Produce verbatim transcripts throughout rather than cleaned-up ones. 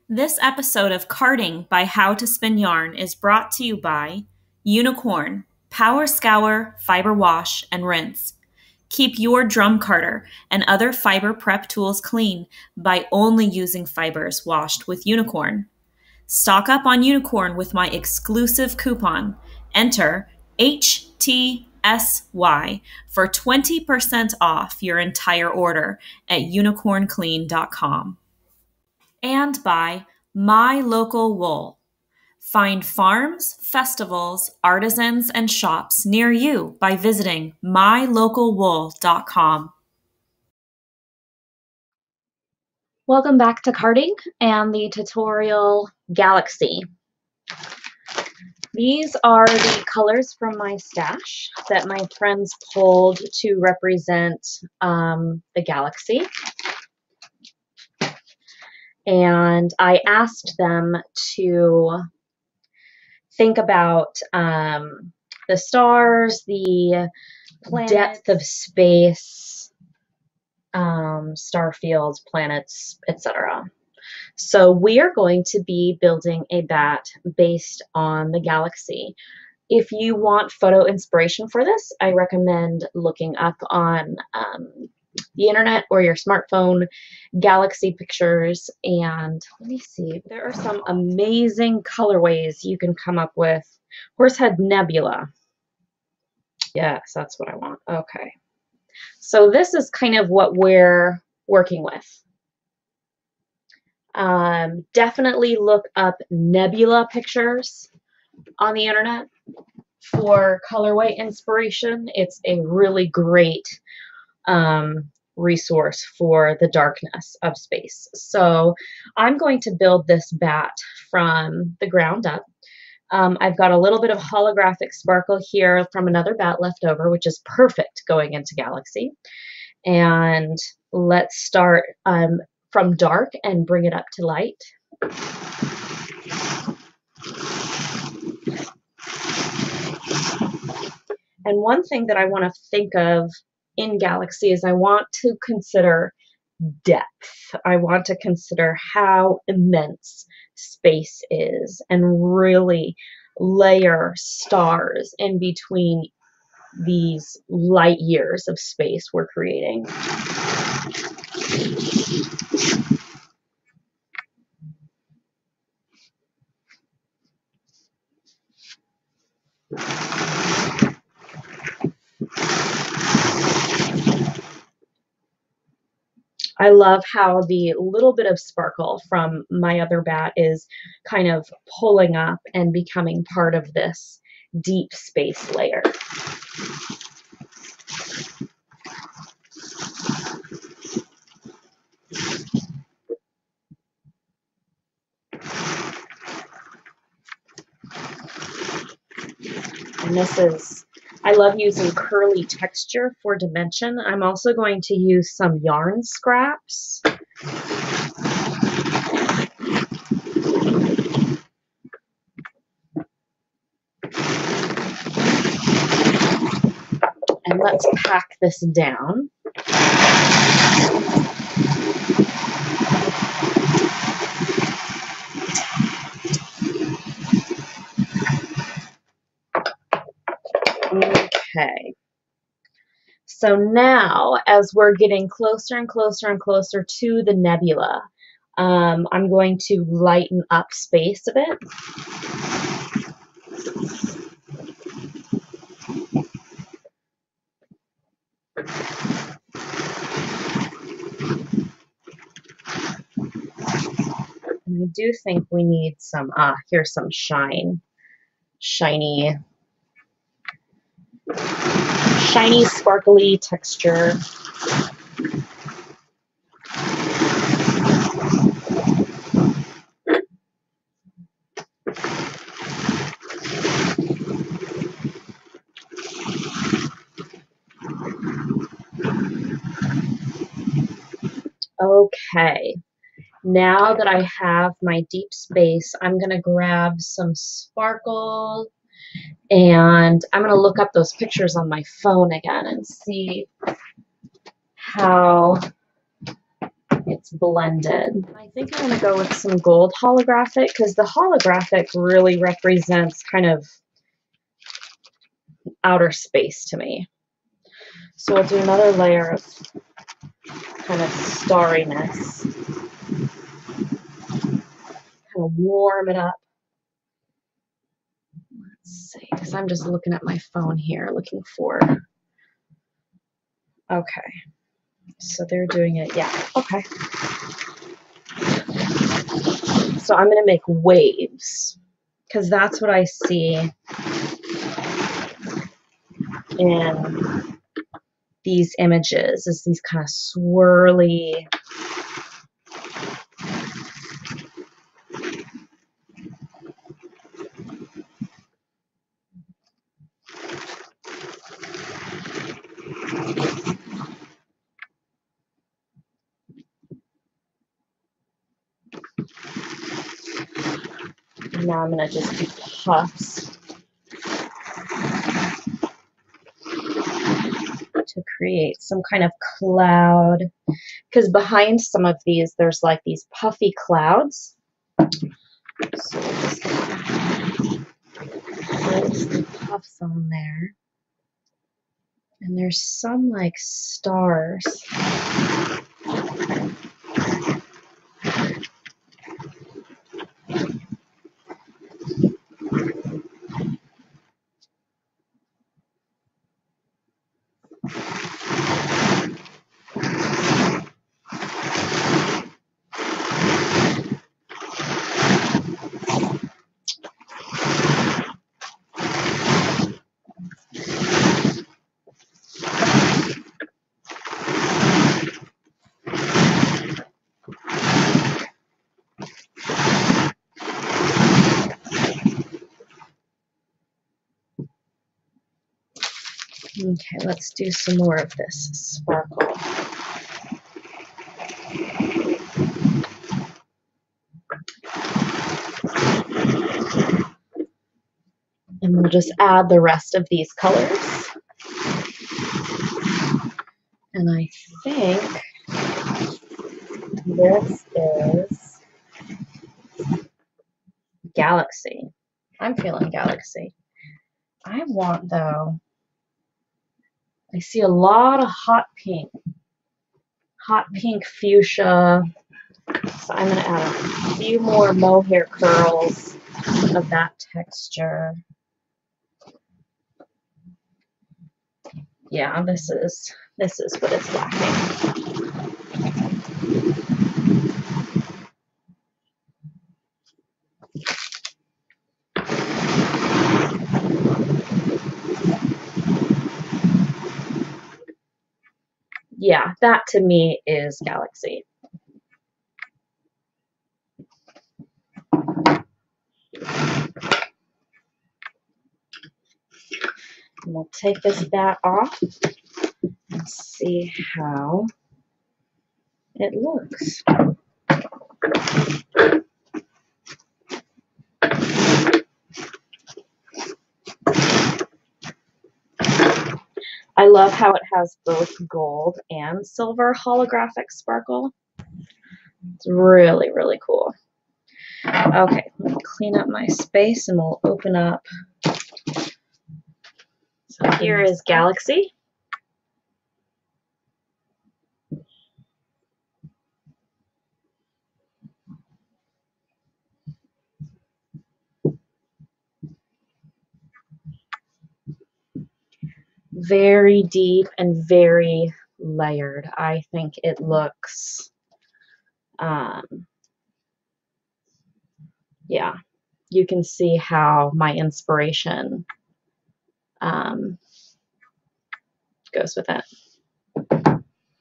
This episode of Carding by How to Spin Yarn is brought to you by Unicorn, Power Scour, Fiber Wash, and Rinse. Keep your drum carder and other fiber prep tools clean by only using fibers washed with Unicorn. Stock up on Unicorn with my exclusive coupon. Enter H T S Y for twenty percent off your entire order at unicorn clean dot com. And by My Local Wool. Find farms, festivals, artisans, and shops near you by visiting my local wool dot com. Welcome back to Carding and the tutorial Galaxy. These are the colors from my stash that my friends pulled to represent um, the Galaxy. And I asked them to think about um, the stars, the planets, depth of space, um, star fields, planets, et cetera. So we are going to be building a bat based on the Galaxy. If you want photo inspiration for this, I recommend looking up on um, the internet or your smartphone Galaxy pictures, and let me see, there are some amazing colorways you can come up with. Horsehead Nebula. Yes, that's what I want. Okay. So this is kind of what we're working with. Um, definitely look up nebula pictures on the internet for colorway inspiration. It's a really great um, resource for the darkness of space. So I'm going to build this bat from the ground up. Um, I've got a little bit of holographic sparkle here from another bat left over, which is perfect going into Galaxy. And let's start um, from dark and bring it up to light. And one thing that I want to think of in Galaxy is I want to consider depth. I want to consider how immense space is and really layer stars in between these light years of space we're creating. I love how the little bit of sparkle from my other bat is kind of pulling up and becoming part of this deep space layer. And this is, I love using curly texture for dimension. I'm also going to use some yarn scraps. And let's pack this down. Okay, so now as we're getting closer and closer and closer to the nebula, um, I'm going to lighten up space a bit. And I do think we need some, ah, here's some shine, shiny, shiny, sparkly texture. Okay, now that I have my deep space, I'm going to grab some sparkle and I'm going to look up those pictures on my phone again and see how it's blended. I think I'm going to go with some gold holographic because the holographic really represents kind of outer space to me. So we'll do another layer of kind of starriness. Kind of warm it up. Let's see, because I'm just looking at my phone here, looking for. Okay. So they're doing it. Yeah. Okay. So I'm going to make waves because that's what I see in these images, is these kind of swirly now I'm going to just do puffs to create some kind of cloud, because behind some of these there's like these puffy clouds. So we'll just place the puffs on there. And there's some like stars. Okay, let's do some more of this sparkle. And we'll just add the rest of these colors. And I think this is Galaxy. I'm feeling Galaxy. I want, though, I see a lot of hot pink. Hot pink fuchsia. So I'm going to add a few more mohair curls of that texture. Yeah, this is this is what it's lacking. Yeah, that to me is Galaxy. And we'll take this Batt off and see how it looks. I love how it has both gold and silver holographic sparkle. It's really, really cool. Okay, let me clean up my space and we'll open up. So here is Galaxy. Very deep and very layered. I think it looks, um, yeah, you can see how my inspiration um, goes with it.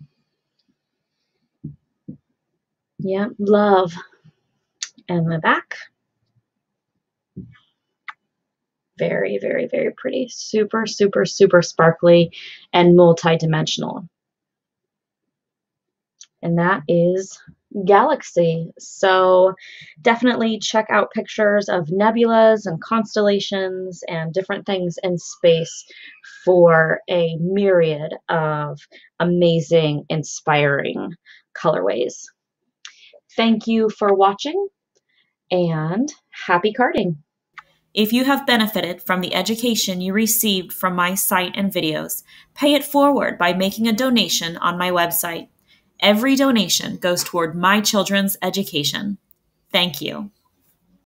Yeah, love. And the back. Very, very, very pretty. Super, super, super sparkly and multi-dimensional. And that is Galaxy. So definitely check out pictures of nebulas and constellations and different things in space for a myriad of amazing, inspiring colorways. Thank you for watching, and happy carding. If you have benefited from the education you received from my site and videos, pay it forward by making a donation on my website. Every donation goes toward my children's education. Thank you.